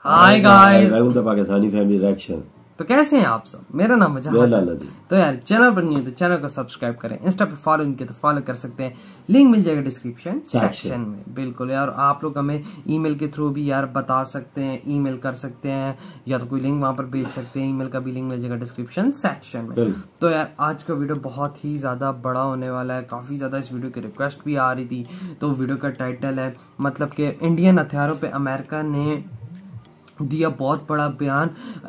Hi guys, welcome to Pakistani family reaction. तो कैसे हैं आप सब? मेरा नाम है जहां। तो यार चैनल पर नहीं है तो चैनल को सब्सक्राइब करें, इंस्टा पे फॉलो नहीं किया तो फॉलो कर सकते हैं, लिंक मिल जाएगा डिस्क्रिप्शन सेक्शन में। बिल्कुल यार, आप लोग हमें ईमेल के थ्रू भी यार बता सकते हैं, ईमेल कर सकते हैं या तो कोई लिंक वहां पर भेज सकते हैं, ईमेल का भी लिंक मिल जाएगा डिस्क्रिप्शन सेक्शन में। तो यार आज का वीडियो बहुत ही ज्यादा बड़ा होने वाला है, काफी ज्यादा इस वीडियो की रिक्वेस्ट भी आ रही थी। तो वीडियो का टाइटल है मतलब कि इंडियन हथियारों पे अमेरिका ने दिया बहुत बड़ा बयान,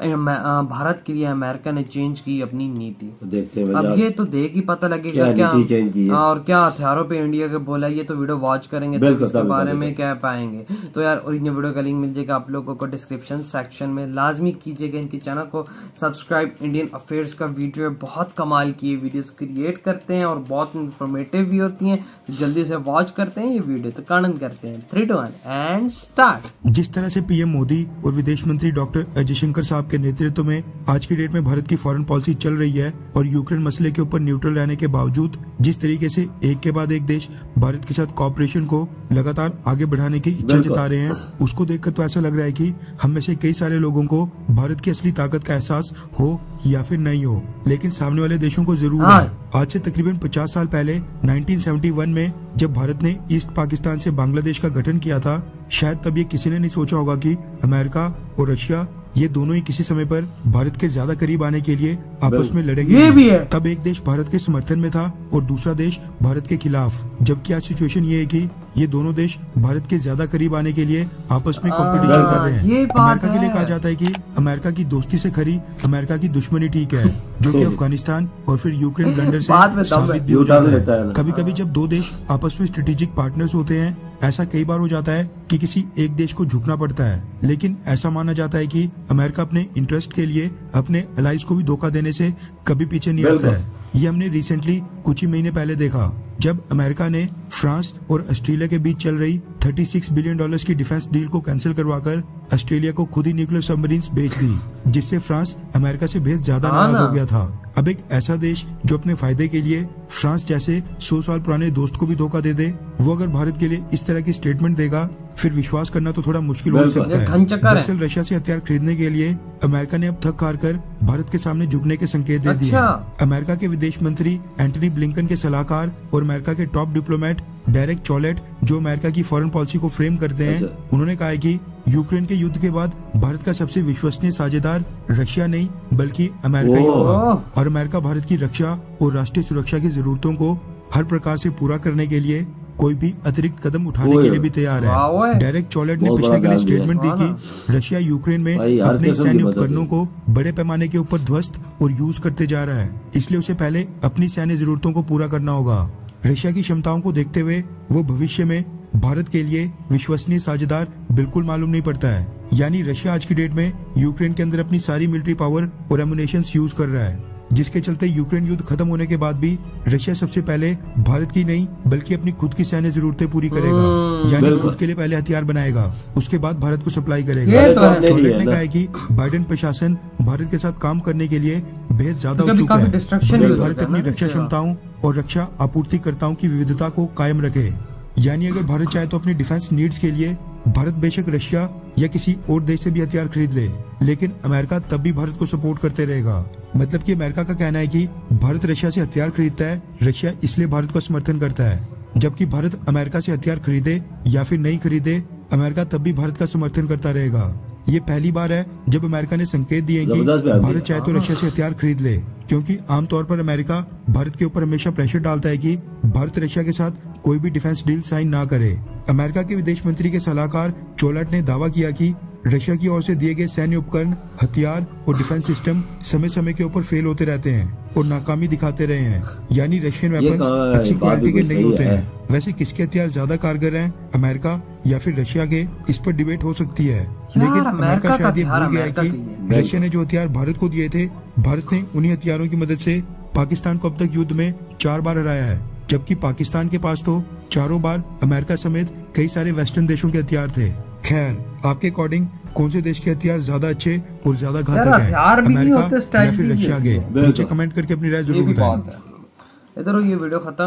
भारत के लिए अमेरिका ने चेंज की अपनी नीति। देखते हैं अब ये तो देख ही पता लगेगा क्या और क्या हथियारों पे इंडिया के बोला। ये तो वीडियो वॉच करेंगे तो इसके बारे में क्या पाएंगे। तो यार ओरिजिनल वीडियो का लिंक मिल जाएगा आप लोगों को डिस्क्रिप्शन सेक्शन में। लाजमी कीजिएगा इनके चैनल को सब्सक्राइब। इंडियन अफेयर्स का वीडियो बहुत कमाल की वीडियोस क्रिएट करते हैं और बहुत इंफॉर्मेटिव भी होती हैं। तो जल्दी से वॉच करते हैं ये वीडियो, तो कानन करते हैं 3, 2, 1 एंड स्टार्ट। जिस तरह से पीएम मोदी और विदेश मंत्री डॉक्टर अजय जयशंकर साहब के नेतृत्व में आज की डेट में भारत की फॉरेन पॉलिसी चल रही है और यूक्रेन मसले के ऊपर न्यूट्रल रहने के बावजूद जिस तरीके से एक के बाद एक देश भारत के साथ कोऑपरेशन को लगातार आगे बढ़ाने की इच्छा जता रहे हैं, उसको देखकर तो ऐसा लग रहा है कि हम में से कई सारे लोगों को भारत की असली ताकत का एहसास हो या फिर नहीं हो, लेकिन सामने वाले देशों को जरूर है। आज से तकरीबन 50 साल पहले 1971 में जब भारत ने ईस्ट पाकिस्तान से बांग्लादेश का गठन किया था, शायद तब ये किसी ने नहीं सोचा होगा कि अमेरिका और रशिया ये दोनों ही किसी समय पर भारत के ज्यादा करीब आने के लिए आपस में लड़ेंगे। ये भी है। तब एक देश भारत के समर्थन में था और दूसरा देश भारत के खिलाफ, जबकि आज सिचुएशन ये है कि ये दोनों देश भारत के ज्यादा करीब आने के लिए आपस में कंपटीशन कर रहे हैं। अमेरिका के लिए कहा जाता है कि अमेरिका की दोस्ती से खरी अमेरिका की दुश्मनी ठीक है, जो कि अफगानिस्तान और फिर यूक्रेन ब्लंडर से साबित भी हो जाता है। कभी कभी जब दो देश आपस में स्ट्रेटेजिक पार्टनर्स होते हैं, ऐसा कई बार हो जाता है कि किसी एक देश को झुकना पड़ता है, लेकिन ऐसा माना जाता है कि अमेरिका अपने इंटरेस्ट के लिए अपने अलाइज को भी धोखा देने से कभी पीछे नहीं हटता है। ये हमने रिसेंटली कुछ ही महीने पहले देखा जब अमेरिका ने फ्रांस और ऑस्ट्रेलिया के बीच चल रही $36 बिलियन की डिफेंस डील को कैंसिल करवाकर ऑस्ट्रेलिया को खुद ही न्यूक्लियर सबमरीन्स बेच दी, जिससे फ्रांस अमेरिका से बेहद ज्यादा नाराज हो गया था। अब एक ऐसा देश जो अपने फायदे के लिए फ्रांस जैसे 100 साल पुराने दोस्त को भी धोखा दे दे, वो अगर भारत के लिए इस तरह की स्टेटमेंट देगा, फिर विश्वास करना तो थोड़ा मुश्किल हो सकता है। दरअसल रशिया से हथियार खरीदने के लिए अमेरिका ने अब थक हार कर भारत के सामने झुकने के संकेत दे दिए। अमेरिका के विदेश मंत्री एंटनी ब्लिंकन के सलाहकार और अमेरिका के टॉप डिप्लोमेट डेरेक चॉलेट, जो अमेरिका की फॉरेन पॉलिसी को फ्रेम करते हैं, उन्होंने कहा है कि यूक्रेन के युद्ध के बाद भारत का सबसे विश्वसनीय साझेदार रशिया नहीं बल्कि अमेरिका ही होगा और अमेरिका भारत की रक्षा और राष्ट्रीय सुरक्षा की जरूरतों को हर प्रकार से पूरा करने के लिए कोई भी अतिरिक्त कदम उठाने के लिए भी तैयार है। डेरेक चॉलेट ने पिछले कल स्टेटमेंट दी कि रशिया यूक्रेन में अपने सैन्य उपकरणों को बड़े पैमाने के ऊपर ध्वस्त और यूज करते जा रहा है, इसलिए उसे पहले अपनी सैन्य जरूरतों को पूरा करना होगा। रशिया की क्षमताओं को देखते हुए वो भविष्य में भारत के लिए विश्वसनीय साझेदार बिल्कुल मालूम नहीं पड़ता है। यानी रशिया आज की डेट में यूक्रेन के अंदर अपनी सारी मिलिट्री पावर और एमुनेशन यूज कर रहा है, जिसके चलते यूक्रेन युद्ध खत्म होने के बाद भी रशिया सबसे पहले भारत की नहीं बल्कि अपनी खुद की सैन्य जरूरतें पूरी करेगा, यानी खुद के लिए पहले हथियार बनाएगा, उसके बाद भारत को सप्लाई करेगा। चॉलेट ने कहा है कि बाइडेन प्रशासन भारत के साथ काम करने के लिए बेहद ज्यादा उत्सुक है। भारत अपनी रक्षा क्षमताओं और रक्षा आपूर्तिकर्ताओं की विविधता को कायम रखे, यानी अगर भारत चाहे तो अपनी डिफेंस नीड्स के लिए भारत बेशक रशिया या किसी और देश से भी हथियार खरीद ले, लेकिन अमेरिका तब भी भारत को सपोर्ट करते रहेगा। मतलब कि अमेरिका का कहना है कि भारत रशिया से हथियार खरीदता है, रशिया इसलिए भारत का समर्थन करता है, जबकि भारत अमेरिका से हथियार खरीदे या फिर नहीं खरीदे, अमेरिका तब भी भारत का समर्थन करता रहेगा। ये पहली बार है जब अमेरिका ने संकेत दिए कि भारत चाहे तो रशिया से हथियार खरीद ले, क्योंकि आमतौर पर अमेरिका भारत के ऊपर हमेशा प्रेशर डालता है कि भारत रशिया के साथ कोई भी डिफेंस डील साइन ना करे। अमेरिका के विदेश मंत्री के सलाहकार चोलेट ने दावा किया कि रशिया की ओर से दिए गए सैन्य उपकरण, हथियार और डिफेंस सिस्टम समय समय के ऊपर फेल होते रहते हैं और नाकामी दिखाते रहे हैं, यानी रशियन वेपन्स अच्छी क्वालिटी के नहीं होते हैं। वैसे किसके हथियार ज्यादा कारगर हैं, अमेरिका या फिर रशिया के, इस पर डिबेट हो सकती है, लेकिन अमेरिका शायद ये भूल गया है कि रशिया ने जो हथियार भारत को दिए थे, भारत ने उन्हीं हथियारों की मदद से पाकिस्तान को अब तक युद्ध में 4 बार हराया है, जबकि पाकिस्तान के पास तो चारों बार अमेरिका समेत कई सारे वेस्टर्न देशों के हथियार थे। खैर, आपके अकॉर्डिंग कौन से देश के हथियार ज्यादा अच्छे और ज्यादा घातक हैं, अमेरिका या फिर रशिया के? नीचे कमेंट करके अपनी राय जरूर बताएं। इधर ये वीडियो खत्म।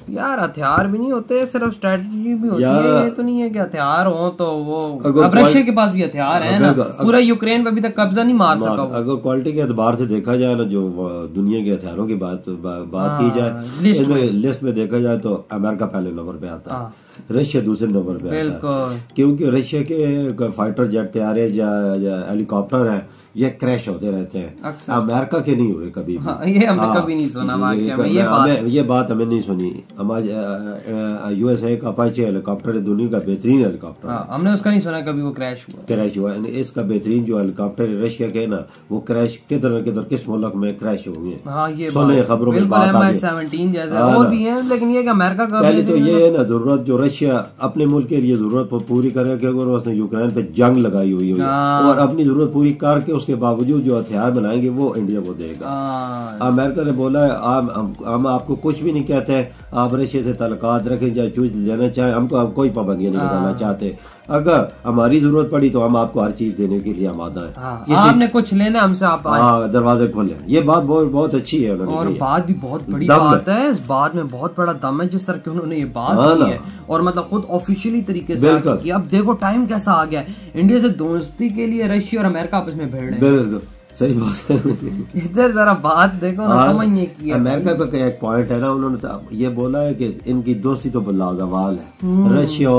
यार हथियार भी नहीं होते, सिर्फ स्ट्रेटजी भी होती है। ये तो नहीं है कि हथियार हो तो वो, अब रशिया के पास भी हथियार है ना, पूरा यूक्रेन पे अभी तक कब्जा नहीं मार सका। अगर क्वालिटी के एतबार से देखा जाए ना, जो दुनिया के हथियारों की बात की जाए, लिस्ट में देखा जाए तो अमेरिका पहले नंबर पे आता है, रशिया दूसरे नंबर पे आता है, क्योंकि रशिया के फाइटर जेट तैयार है या हेलीकॉप्टर है, ये क्रैश होते रहते हैं। अमेरिका के नहीं हुए कभी भी। ये हमने कभी नहीं सुना वाकया में, ये बात हमें नहीं सुनी। हमारे यूएसए का अपाचे हेलीकॉप्टर दुनिया का बेहतरीन हेलीकॉप्टर, हमने उसका नहीं सुना कभी वो क्रैश हुआ। इसका बेहतरीन जो हेलीकॉप्टर है रशिया के ना, वो क्रैश किधर किस मुल्क में क्रैश होंगे, सुने खबरों में बात आ रही है। लेकिन ये अमेरिका का पहले तो ये है ना, जरूरत जो रशिया अपने मुल्क के लिए जरूरत पूरी करे, क्योंकि उसने यूक्रेन पे जंग लगाई हुई है और अपनी जरूरत पूरी करके के बावजूद जो हथियार बनाएंगे वो इंडिया को देगा। अमेरिका ने बोला है हम आपको कुछ भी नहीं कहते हैं, आप रशिया से ताल्लुकात रखें, चाहे चूज लेना चाहे, हमको आप कोई पाबंदियां नहीं लगाना चाहते। अगर हमारी जरूरत पड़ी तो हम आपको हर चीज देने के लिए आमादा है। आपने कुछ लेना हमसे, आप दरवाजे खोले। ये बात बहुत अच्छी है और बात भी बहुत बड़ी बात है। इस बात में बहुत बड़ा दम है, जिस तरह की उन्होंने ये बात की है और मतलब खुद ऑफिशियली तरीके से की। अब देखो टाइम कैसा आ गया, इंडिया से दोस्ती के लिए रशिया और अमेरिका आपस में भिड़ रहे हैं। सही बात है। इधर जरा बात देखो ना, समझ नहीं की। अमेरिका पे एक पॉइंट है ना, उन्होंने तो ये बोला है कि इनकी दोस्ती तो लाजवाल है, रशिया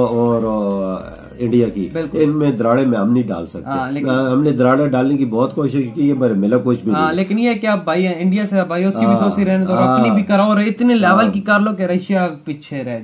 और इंडिया की, इनमें दराड़े में हम नहीं डाल सकते। हमने दराड़े डालने की बहुत कोशिश की, ये मिला कुछ भी नहीं। लेकिन ये क्या भाई है, इंडिया से भाई उसकी भी दोस्ती रहने दो, अपनी भी कराओ और इतने लेवल की कर लो कि रशिया पीछे रह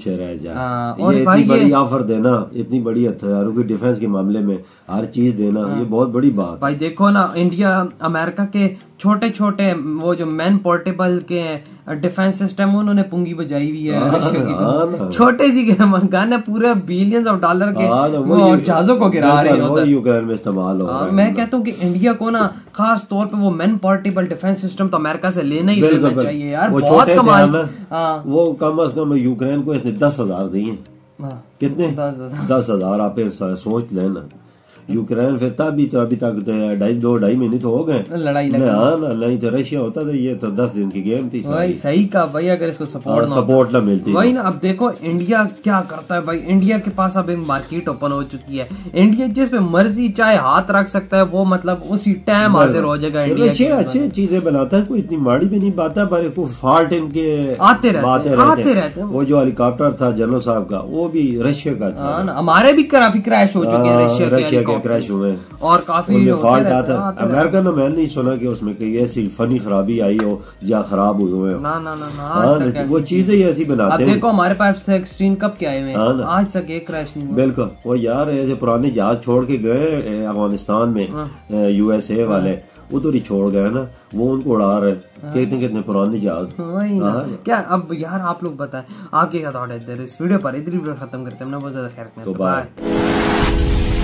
जाए। और इतनी बड़ी ऑफर देना, इतनी बड़ी हथियारों की डिफेंस के मामले में हर चीज देना, ये बहुत बड़ी बात। भाई देखो ना, इंडिया अमेरिका के छोटे छोटे वो जो मैन पोर्टेबल के डिफेंस सिस्टम उन्होंने पुंगी बजाई हुई है रशिया की, तो छोटे सी गन है, पूरे बिलियंस ऑफ डॉलर के वो जहाजों को गिरा रहे हैं, यूक्रेन में इस्तेमाल हो रहा है। मैं कहता हूँ कि इंडिया को ना खास तौर पे वो मैन पोर्टेबल डिफेंस सिस्टम तो अमेरिका से लेना ही लेना चाहिए यार। बहुत कमाल, वो कम अज कम यूक्रेन को इसने 10,000 दिए। कितने? 10,000। आप सोच लेना, यूक्रेन फिर तभी तो अभी तक 2-2.5 महीने तो हो गए लड़ाई नहीं तो रशिया होता था, ये तो 10 दिन की गेम थी। वही सही कहा भाई, अगर इसको सपोर्ट ना मिलती वही ना। अब देखो इंडिया क्या करता है भाई, इंडिया के पास अब एक मार्केट ओपन हो चुकी है, इंडिया जिस पे मर्जी चाहे हाथ रख सकता है, वो मतलब उसी टाइम हाजिर हो जाएगा। इंडिया अच्छी चीजें बनाता है, कोई इतनी माड़ी भी नहीं बात है, कोई फॉल्ट इनके आते रहते हैं। वो जो हेलीकॉप्टर था जनरल साहब का, वो भी रशिया का था। हमारे भी काफी क्रैश हो चुके हैं रशिया के क्रैश हुए और काफी फॉल्ट आता है। अमेरिका ने मैं नहीं सुना कि उसमें कोई ऐसी फनी खराबी आई हो या खराब हुए हो। ना वो चीजें ऐसी बनाते हैं। देखो हमारे पास F-16 कब के आए हुए, आज तक एक क्रैश नहीं हुआ। बिल्कुल। वो यार ऐसे पुराने जहाज छोड़ के गए अफगानिस्तान में, यूएसए वाले उधर ही छोड़ गए ना, वो उनको उड़ा रहे। कितने पुराने जहाज। क्या अब यार आप लोग बताएं आपके क्या थॉट है इस वीडियो पर। इधर वीडियो खत्म करते हैं, बहुत ज्यादा खैर।